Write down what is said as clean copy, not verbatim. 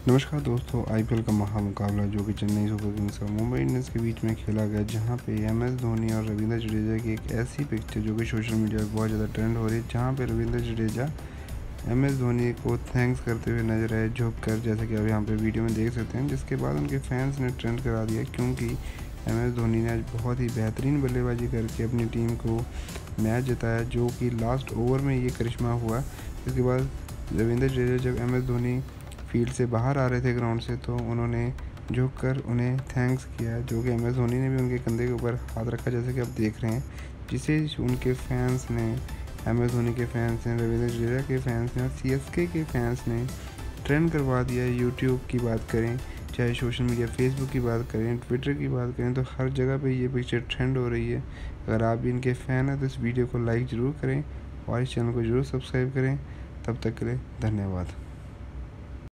नमस्कार दोस्तों, आईपीएल का महामुकाबला जो कि चेन्नई सुपर किंग्स और मुंबई इंडियंस के बीच में खेला गया, जहां पे एमएस धोनी और रविंद्र जडेजा की एक ऐसी पिक्चर जो कि सोशल मीडिया पर बहुत ज़्यादा ट्रेंड हो रही है, जहां पे रविंद्र जडेजा एमएस धोनी को थैंक्स करते हुए नजर आए झुक कर, जैसे कि आप यहाँ पे वीडियो में देख सकते हैं। जिसके बाद उनके फैंस ने ट्रेंड करा दिया, क्योंकि एमएस धोनी ने आज बहुत ही बेहतरीन बल्लेबाजी करके अपनी टीम को मैच जिताया, जो कि लास्ट ओवर में ये करिश्मा हुआ। इसके बाद रविंद्र जडेजा जब एमएस धोनी फील्ड से बाहर आ रहे थे ग्राउंड से, तो उन्होंने झुककर उन्हें थैंक्स किया, जो कि एमएस धोनी ने भी उनके कंधे के ऊपर हाथ रखा, जैसे कि आप देख रहे हैं। जिसे उनके फैंस ने, एमएस धोनी के फैंस ने, रविंद्र जडेजा के फैंस ने और सीएसके के फैंस ने ट्रेंड करवा दिया। यूट्यूब की बात करें, चाहे सोशल मीडिया फेसबुक की बात करें, ट्विटर की बात करें, तो हर जगह पे ये पिक्चर ट्रेंड हो रही है। अगर आप भी इनके फ़ैन हैं तो इस वीडियो को लाइक ज़रूर करें और इस चैनल को ज़रूर सब्सक्राइब करें। तब तक के लिए धन्यवाद।